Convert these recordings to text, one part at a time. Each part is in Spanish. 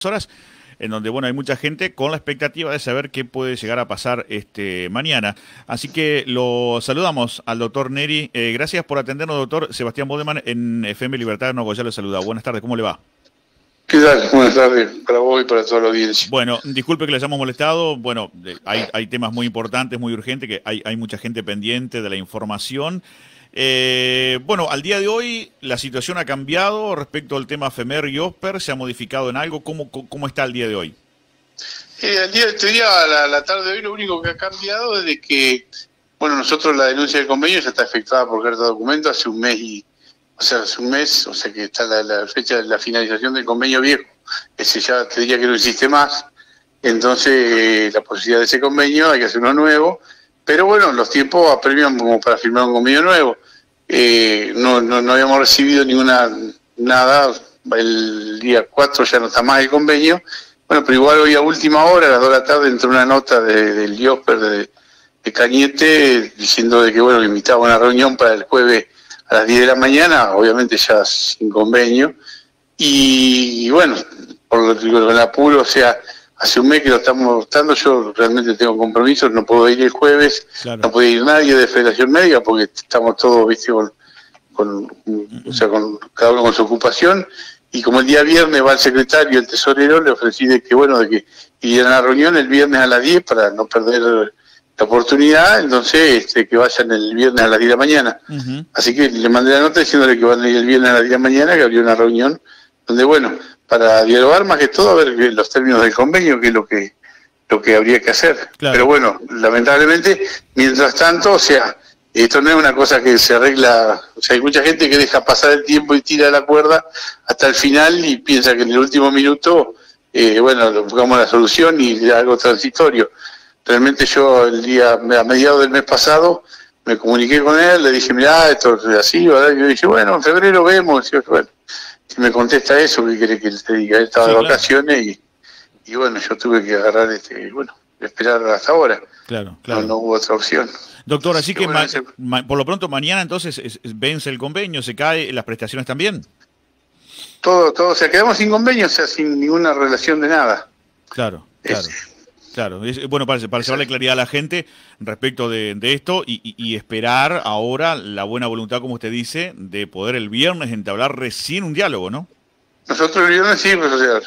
horas, en donde bueno hay mucha gente con la expectativa de saber qué puede llegar a pasar mañana. Así que lo saludamos al doctor Neri. Gracias por atendernos, doctor. Sebastián Bodeman en FM Libertad de Nogoyá lo saluda. Buenas tardes, ¿cómo le va? ¿Qué tal? Buenas tardes para vos y para toda la audiencia. Bueno, disculpe que les hayamos molestado. Bueno, hay temas muy importantes, muy urgentes, que hay mucha gente pendiente de la información. Bueno, al día de hoy la situación ha cambiado respecto al tema FEMER y OSPER. ¿Se ha modificado en algo? ¿Cómo está el día de hoy? La tarde de hoy lo único que ha cambiado es de que, bueno, nosotros la denuncia del convenio ya está efectuada por carta de documento hace un mes o sea que está la fecha de la finalización del convenio viejo. Ese ya te diría que no existe más. Entonces, la posibilidad de ese convenio, hay que hacer uno nuevo. Pero bueno, los tiempos apremian como para firmar un convenio nuevo. No habíamos recibido nada. El día 4 ya no está más el convenio. Bueno, pero igual hoy a última hora, a las 2 de la tarde, entró una nota del IOSPER de Cañete diciendo de que, bueno, me invitaba a una reunión para el jueves a las 10 de la mañana, obviamente ya sin convenio. Y bueno, por el apuro, o sea, hace un mes que lo estamos votando, yo realmente tengo compromisos, no puedo ir el jueves, claro. No puede ir nadie de Federación Médica porque estamos todos, viste, con cada uno con su ocupación. Y como el día viernes va el secretario y el tesorero, le ofrecí de que irían a la reunión el viernes a las 10 para no perder la oportunidad, entonces que vayan el viernes a las 10 de la mañana. Así que le mandé la nota diciéndole que van a ir el viernes a las 10 de la mañana, que habría una reunión donde, bueno, para dialogar más que todo, a ver los términos del convenio, que es lo que habría que hacer. Claro. Pero bueno, lamentablemente, mientras tanto, o sea, esto no es una cosa que se arregla, o sea, hay mucha gente que deja pasar el tiempo y tira la cuerda hasta el final y piensa que en el último minuto, bueno, buscamos la solución y algo transitorio. Realmente yo a mediados del mes pasado me comuniqué con él, le dije, mirá, esto es así, ¿verdad? Y yo dije, bueno, en febrero vemos. Y yo, bueno, si me contesta eso, ¿qué quiere que te diga? Él estaba de vacaciones y bueno, yo tuve que agarrar, esperar hasta ahora. Claro. No hubo otra opción. Doctor, así que bueno, por lo pronto mañana entonces vence el convenio, se cae, las prestaciones también. Todo, o sea, quedamos sin convenio, o sea, sin ninguna relación de nada. Claro. Claro, bueno, para llevarle claridad a la gente respecto de esto y esperar ahora la buena voluntad, como usted dice, de poder el viernes entablar recién un diálogo, ¿no? Nosotros el viernes sí, profesor.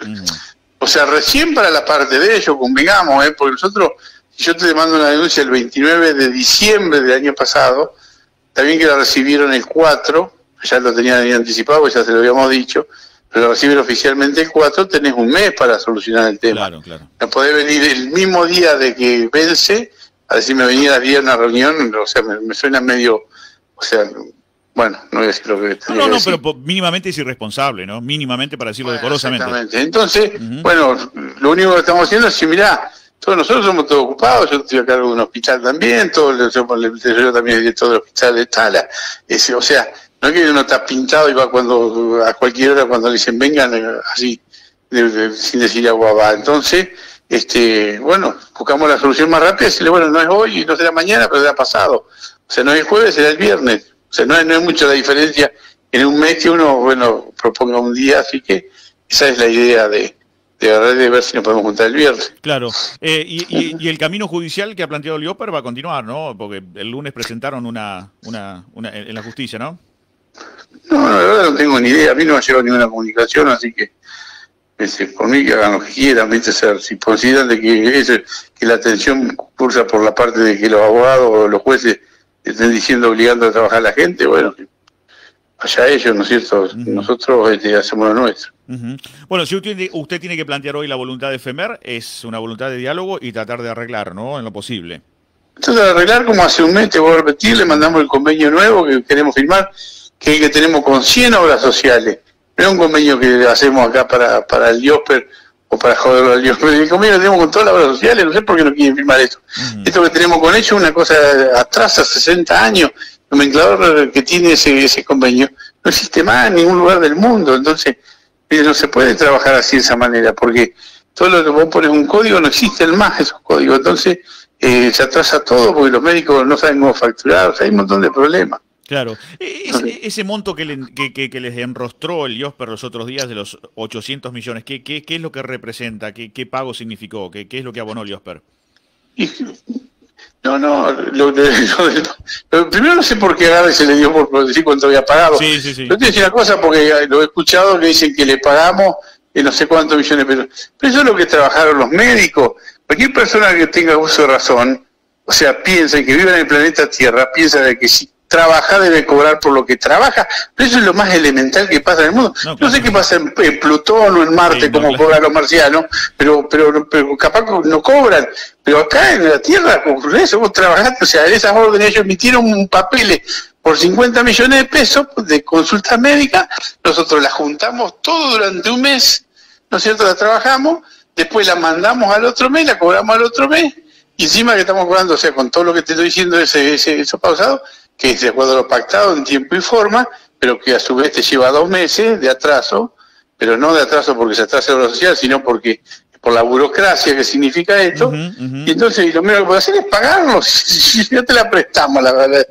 O sea, recién para la parte de ellos, convengamos, porque nosotros, si yo te mando una denuncia el 29 de diciembre del año pasado, también que la recibieron el 4, ya lo tenían anticipado, ya se lo habíamos dicho, pero recibir oficialmente el 4, tenés un mes para solucionar el tema. Claro. No podés venir el mismo día de que vence a decirme venir a las 10 a una reunión, o sea, me suena medio, o sea, bueno, no voy a decir lo que tenía que decir. Pero mínimamente es irresponsable, ¿no? Mínimamente para decirlo decorosamente. Exactamente. Entonces, bueno, lo único que estamos haciendo es decir, mirá, todos nosotros somos todos ocupados, yo estoy a cargo de un hospital también, yo también director del hospital de Tala, o sea, no es que uno está pintado y va a cualquier hora cuando le dicen vengan, así, sin decir agua va. Entonces, bueno, buscamos la solución más rápida y decirle, bueno, no es hoy y no será mañana, pero será pasado. O sea, no es el jueves, será el viernes. O sea, no es mucho la diferencia en un mes que uno, bueno, proponga un día, así que esa es la idea de ver si nos podemos juntar el viernes. Claro. Y el camino judicial que ha planteado el IOSPER va a continuar, ¿no? Porque el lunes presentaron una en la justicia, ¿no? No, la verdad no tengo ni idea. A mí no me ha llegado ninguna comunicación, así que por mí que hagan lo que quieran, ¿viste? Si consideran de que la atención cursa por la parte de que los abogados o los jueces estén diciendo obligando a trabajar a la gente, bueno, allá ellos, ¿no es cierto? Nosotros hacemos lo nuestro. Bueno, si usted tiene que plantear hoy la voluntad de FEMER, es una voluntad de diálogo y tratar de arreglar, ¿no? En lo posible. Tratar de arreglar como hace un mes, te voy a repetir, le mandamos el convenio nuevo que queremos firmar, que es el que tenemos con 100 obras sociales. No es un convenio que hacemos acá para el IOSPER o para joderlo al IOSPER. El convenio que tenemos con todas las obras sociales, no sé por qué no quieren firmar esto. Esto que tenemos con ellos es una cosa atrás, a 60 años. El nomenclador que tiene ese convenio no existe más en ningún lugar del mundo. Entonces, no se puede trabajar así de esa manera, porque todo lo que vos pones un código, no existen más esos códigos. Entonces, se atrasa todo porque los médicos no saben cómo facturar, o sea, hay un montón de problemas. Claro. Ese monto que les enrostró el IOSPER los otros días de los 800 millones, ¿qué es lo que representa? ¿Qué pago significó? ¿Qué es lo que abonó el IOSPER? Y, no, primero no sé por qué agarre se le dio por decir cuánto había pagado. Sí. Yo te decía una cosa porque lo he escuchado que dicen que le pagamos no sé cuántos millones de pesos. Pero eso es lo que trabajaron los médicos. Cualquier persona que tenga uso de razón, o sea, piensa que vive en el planeta Tierra, piensa de que si trabaja debe cobrar por lo que trabaja, pero eso es lo más elemental que pasa en el mundo. No sé qué pasa en Plutón o en Marte, como cobran los marcianos, pero capaz no cobran. Pero acá en la Tierra, con eso vos trabajaste, o sea, en esas órdenes ellos emitieron un papel por 50 millones de pesos de consultas médicas, nosotros las juntamos todo durante un mes, ¿no es cierto? La trabajamos, después la mandamos al otro mes, la cobramos al otro mes, y encima que estamos cobrando, o sea, con todo lo que te estoy diciendo, eso pausado, que es de acuerdo a lo pactado en tiempo y forma, pero que a su vez te lleva 2 meses de atraso, pero no de atraso porque se atrasa la obra social, sino porque por la burocracia que significa esto, y entonces lo menos que puedo hacer es pagarlo, si no te la prestamos, la verdad,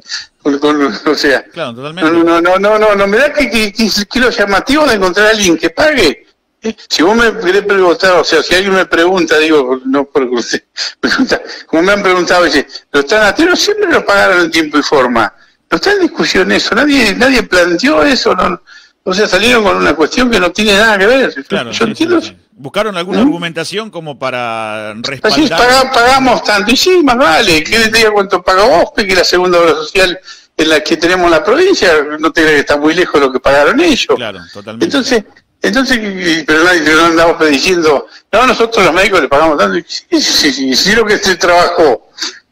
o sea, claro, totalmente. No, me da que lo llamativo de encontrar a alguien que pague. Si vos me querés preguntar, o sea, si alguien me pregunta, digo, no porque usted pregunta, como me han preguntado, dice, ¿lo están haciendo? Siempre lo pagaron en tiempo y forma. No está en discusión eso, nadie planteó eso, no, o sea, salieron con una cuestión que no tiene nada que ver. Claro, yo entiendo eso. ¿Buscaron alguna argumentación como para respaldar? Así pagamos tanto, y sí, más vale, que te diga cuánto paga OSPE, que es la segunda obra social en la que tenemos en la provincia, no te creas que está muy lejos de lo que pagaron ellos. Claro, totalmente. Entonces, pero no andamos diciendo, no, nosotros los médicos le pagamos tanto, sí lo que se trabajó.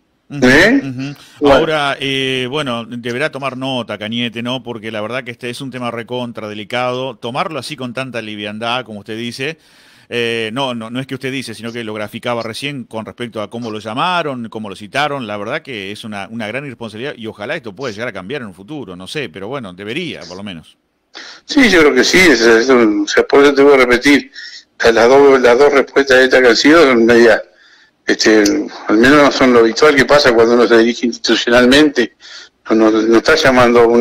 Bueno. Ahora, bueno, deberá tomar nota, Cañete, ¿no? Porque la verdad que este es un tema recontra delicado. Tomarlo así con tanta liviandad, como usted dice, no es que usted dice, sino que lo graficaba recién con respecto a cómo lo llamaron, cómo lo citaron. La verdad que es una gran irresponsabilidad y ojalá esto pueda llegar a cambiar en un futuro, no sé, pero bueno, debería, por lo menos. Sí, yo creo que sí, o sea, por eso te voy a repetir, las dos respuestas de esta que han sido son medias, al menos no son lo habitual que pasa cuando uno se dirige institucionalmente, no está llamando a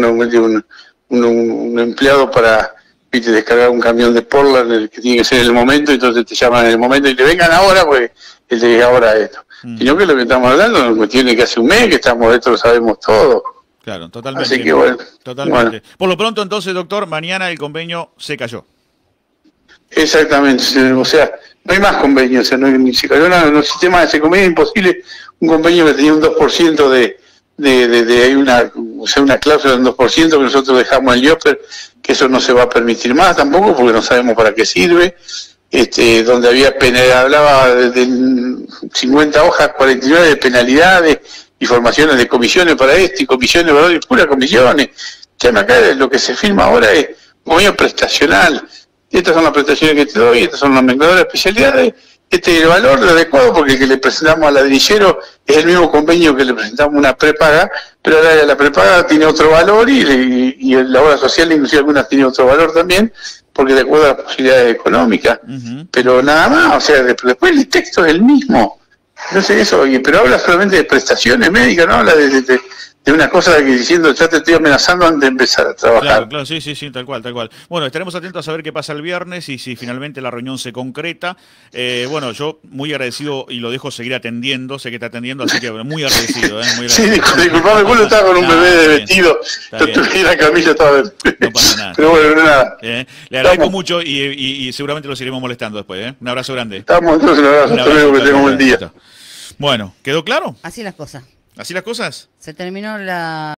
un empleado para descargar un camión de Portland, que tiene que ser en el momento, entonces te llaman en el momento y te vengan ahora, pues él te diga ahora esto. Sino que lo que estamos hablando es una cuestión de que hace un mes que estamos, esto lo sabemos todo. Claro, totalmente. Así que bueno. Totalmente. Bueno. Por lo pronto, entonces, doctor, mañana el convenio se cayó. Exactamente, o sea, no hay más convenio, o sea, no se cayó nada, en el sistema de ese convenio es imposible un convenio que tenía un 2% hay una cláusula de un 2% que nosotros dejamos en IOSPER, que eso no se va a permitir más tampoco, porque no sabemos para qué sirve, donde había hablaba de 50 hojas, 49 de penalidades, y formaciones de comisiones para esto, y comisiones, ¿verdad? Y puras comisiones. Acá lo que se firma ahora es un convenio prestacional. Estas son las prestaciones que te doy, estas son las nomenclaturas de especialidades, este es el valor adecuado, porque el que le presentamos al ladrillero es el mismo convenio que le presentamos una prepaga, pero ahora la prepaga tiene otro valor y la obra social, inclusive algunas, tiene otro valor también, porque de acuerdo a las posibilidades económicas. Pero nada más, o sea, después el texto es el mismo. Entonces eso, pero habla solamente de prestaciones médicas, no habla de una cosa que diciendo ya te estoy amenazando antes de empezar a trabajar. Claro, sí, tal cual. Bueno, estaremos atentos a saber qué pasa el viernes y si finalmente la reunión se concreta. Bueno, yo muy agradecido y lo dejo seguir atendiendo, sé que está atendiendo, así que muy agradecido. Muy agradecido. Sí, disculpame, vos estaba con un bebé de vestido, yo estuve en la camilla, estaba... No pasa nada. Pero bueno, nada. Le agradezco mucho y seguramente lo seguiremos molestando después. Un abrazo grande. Estamos entonces, un abrazo, hasta luego, que tenga un buen día. Bueno, ¿quedó claro? Así las cosas. ¿Así las cosas? Se terminó la...